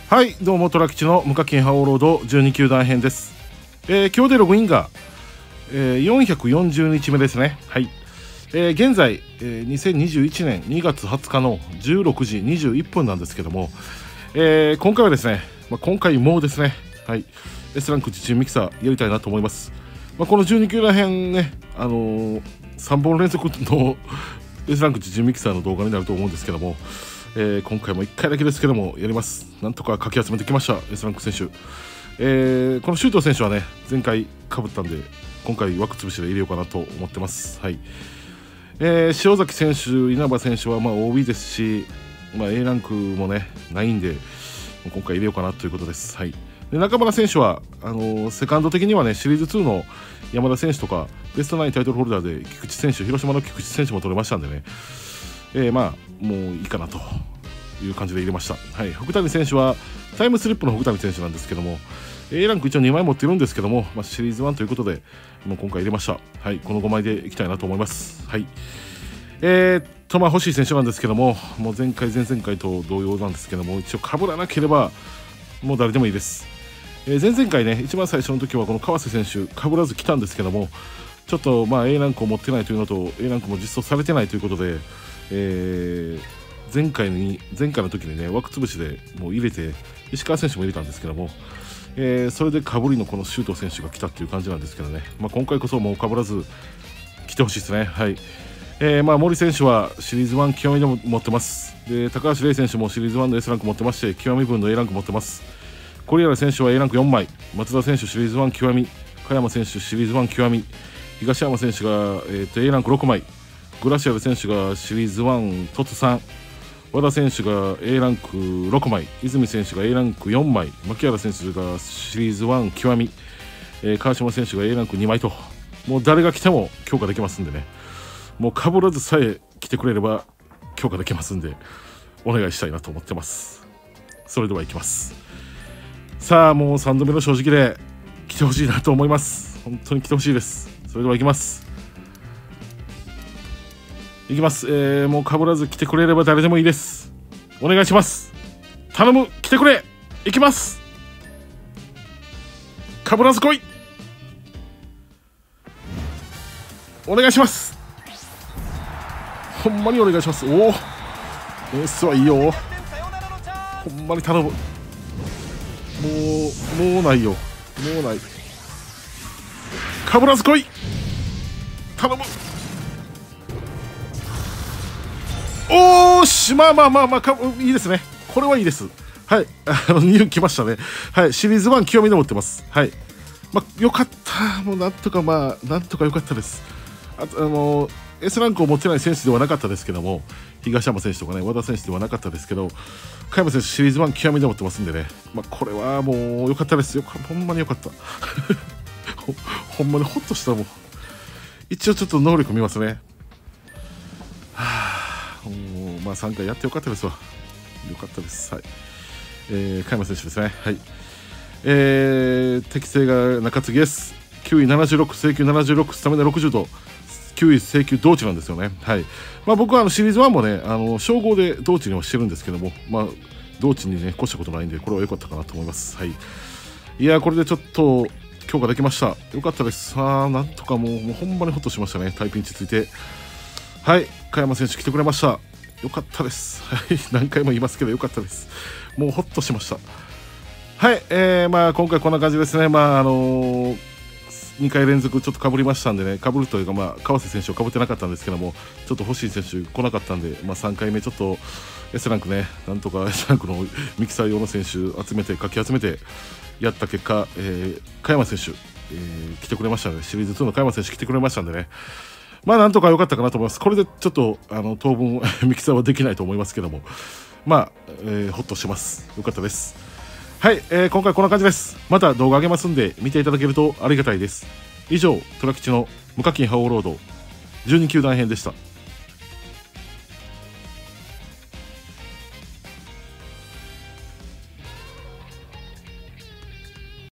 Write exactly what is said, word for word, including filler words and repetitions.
はい、どうも、虎吉の無課金ハオロードじゅうに球団編です。えー、今日でログインが、えー、よんひゃくよんじゅうにちめですね。はい。えー、現在、えー、にせんにじゅういちねんにがつはつかのじゅうろくじにじゅういっぷんなんですけども、えー、今回はですね、まあ、今回もうですね、はい、S ランク自チミキサーやりたいなと思います。まあ、このじゅうに球団編ね、あのー、さんぼん連続のS ランク自チミキサーの動画になると思うんですけども、えー、今回もいっかいだけですけどもやります。なんとかかき集めてきました S ランク選手、えー、この周東選手はね前回かぶったんで今回枠潰しで入れようかなと思ってます。はい。えー、塩崎選手、稲葉選手はまあ オービー ですし、まあ、A ランクもねないんで今回入れようかなということです。はい。で中村選手はあのー、セカンド的にはねシリーズツーの山田選手とかベストナインタイトルホルダーで菊池選手、広島の菊池選手も取れましたんでね、えー、まあもういいかなという感じで入れました。はい、福谷選手はタイムスリップの福谷選手なんですけども A ランク一応にまい持ってるんですけども、まあ、シリーズワンということでもう今回入れました。はい、このごまいでいきたいなと思います。はい。えー、っとまあ欲しい選手なんですけども、もう前回前々回と同様なんですけども、一応被らなければもう誰でもいいです。えー、前々回ね一番最初の時はこの川瀬選手被らず来たんですけども、ちょっとまあ A ランクを持ってないというのと A ランクも実装されてないということで、えー、前回に前回の時にね枠潰しでもう入れて石川選手も入れたんですけども、えー、それでかぶりのこの周東選手が来たっていう感じなんですけどね、まあ、今回こそもうかぶらず来てほしいですね。はい。えー、まあ森選手はシリーズワン極みでも持ってます。で高橋礼選手もシリーズワンの S ランク持ってまして極み分の A ランク持ってます。コリアラ選手は A ランクよんまい、松田選手シリーズワン極み、加山選手シリーズワン極み、東山選手が、えー、と A ランクろくまい、グラシアル選手がシリーズワン凸さん、和田選手が A ランクろくまい、泉選手が A ランクよんまい、牧原選手がシリーズワン極み、えー、川島選手が A ランクにまいと、もう誰が来ても強化できますんでね、もうかぶらずさえ来てくれれば強化できますんでお願いしたいなと思ってます。それではいきます。さあもうさんどめの正直で来てほしいなと思います。本当に来てほしいです。それではいきます。いきます。えー、もうかぶらず来てくれれば誰でもいいです。お願いします。頼む、来てくれ。いきます。かぶらず来い。お願いします。ほんまにお願いします。おお、エースはいいよ。ほんまに頼む。もうもうないよ。もうない。かぶらず来い。頼む。おーし、まあまあまあまあかいいですね。これはいいです。はい、あのに来ましたね。はい、シリーズワン極みで持ってます。はい。まあよかった。もうなんとかまあなんとかよかったです。あとあの S ランクを持ってない選手ではなかったですけども、東山選手とかね和田選手ではなかったですけど、加山選手シリーズワン極みで持ってますんでね。まあこれはもうよかったですよ。ほんまによかった。ほ, ほんまにホッとしたもん。一応ちょっと能力見ますね。はあ、もうまあさんかいやってよかったですわ。よかったです。はい。えー、加山選手ですね。はい。えー、適正が中継ぎです。きゅういななじゅうろく、制球ななじゅうろく、スタミナろくじゅうときゅうい制球同値なんですよね。はい。まあ僕はあのシリーズワンもね、あの称号で同値にはしてるんですけども、まあ同値にね越したことないんでこれは良かったかなと思います。はい。いやこれでちょっと強化できました。よかったです。さあなんとかもうもうほんまにホッとしましたね。タイピンチついて。はい、加山選手来てくれました。よかったです。はい、何回も言いますけどよかったです。もうホッとしました。はい、えー、まあ今回こんな感じですね。まああのー、にかい連続ちょっとかぶりましたんでね、かぶるというかまあ川瀬選手をかぶってなかったんですけども、ちょっと欲しい選手来なかったんで、まあさんかいめちょっと S ランクね、なんとか S ランクのミキサー用の選手集めてかき集めてやった結果、えー、加山選手、えー、来てくれましたね。シリーズツーの加山選手来てくれましたんでね。まあなんとか良かったかなと思います。これでちょっとあの当分ミキサーはできないと思いますけども、まあ、えー、ホッとします。よかったです。はい、えー、今回こんな感じです。また動画上げますんで見ていただけるとありがたいです。以上、虎吉の無課金ハオロードじゅうに球団編でした。